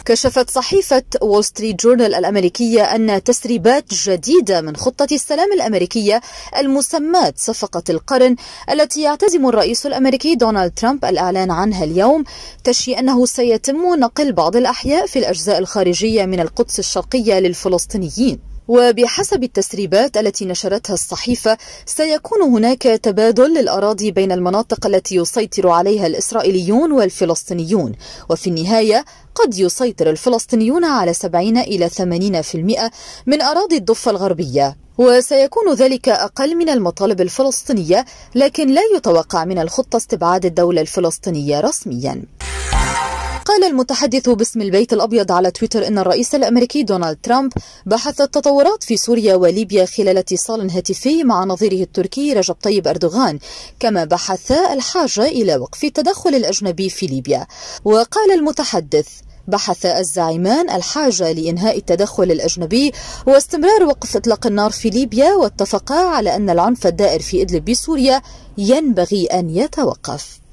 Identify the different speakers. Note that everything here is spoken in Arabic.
Speaker 1: كشفت صحيفة وول ستريت جورنال الأمريكية أن تسريبات جديدة من خطة السلام الأمريكية المسماة صفقة القرن التي يعتزم الرئيس الأمريكي دونالد ترامب الإعلان عنها اليوم تشير أنه سيتم نقل بعض الأحياء في الأجزاء الخارجية من القدس الشرقية للفلسطينيين. وبحسب التسريبات التي نشرتها الصحيفة سيكون هناك تبادل للأراضي بين المناطق التي يسيطر عليها الإسرائيليون والفلسطينيون، وفي النهاية قد يسيطر الفلسطينيون على 70 إلى 80% من أراضي الضفة الغربية، وسيكون ذلك أقل من المطالب الفلسطينية، لكن لا يتوقع من الخطة استبعاد الدولة الفلسطينية رسميا. قال المتحدث باسم البيت الأبيض على تويتر إن الرئيس الأمريكي دونالد ترامب بحث التطورات في سوريا وليبيا خلال اتصال هاتفي مع نظيره التركي رجب طيب أردوغان، كما بحث الحاجة إلى وقف التدخل الأجنبي في ليبيا. وقال المتحدث: بحث الزعيمان الحاجة لإنهاء التدخل الأجنبي واستمرار وقف إطلاق النار في ليبيا، واتفقا على أن العنف الدائر في إدلب بسوريا ينبغي أن يتوقف.